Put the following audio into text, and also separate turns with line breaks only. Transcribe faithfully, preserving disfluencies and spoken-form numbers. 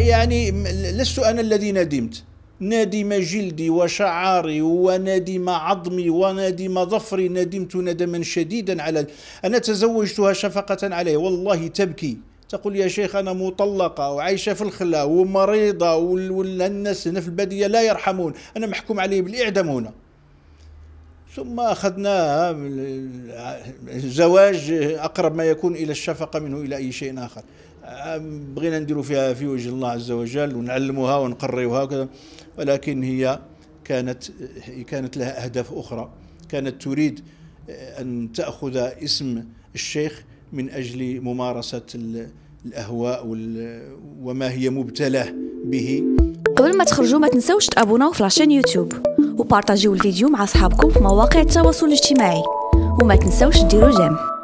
يعني لست أنا الذي ندمت، ندم جلدي وشعاري وندم عظمي وندم ظفري، ندمت ندما شديدا على أنا تزوجتها شفقة عليه، والله تبكي تقول يا شيخ أنا مطلقة وعايشة في الخلا ومريضة والناس هنا في البادية لا يرحمون، أنا محكوم عليه بالإعدام هنا. ثم أخذناها زواج أقرب ما يكون إلى الشفقة منه إلى أي شيء آخر. بغينا نديروا فيها في وجه الله عز وجل ونعلموها ونقريوها وكذا، ولكن هي كانت كانت لها أهداف أخرى، كانت تريد أن تأخذ اسم الشيخ من أجل ممارسة الأهواء وما هي مبتلاه به.
قبل ما تخرجوا ما تنسوش تابوناو في لاشين يوتيوب وبارطاجيو الفيديو مع أصحابكم في مواقع التواصل الاجتماعي، وما تنسوش ديروا جيم.